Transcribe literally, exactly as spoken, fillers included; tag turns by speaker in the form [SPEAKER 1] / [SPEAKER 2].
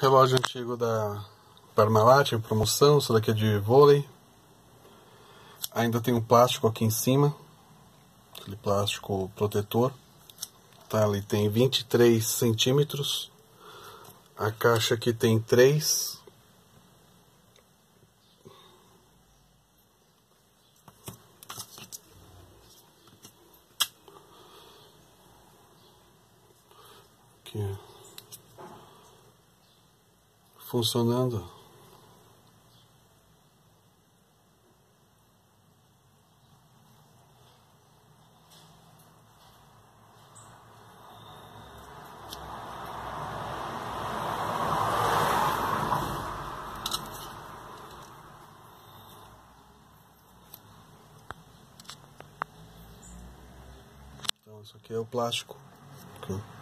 [SPEAKER 1] Relógio antigo da Parmalat em promoção, isso daqui é de vôlei. Ainda tem um plástico aqui em cima, aquele plástico protetor. Tá, ele tem vinte e três centímetros. A caixa aqui tem três. Aqui. Funcionando. Então, isso aqui é o plástico. Aqui.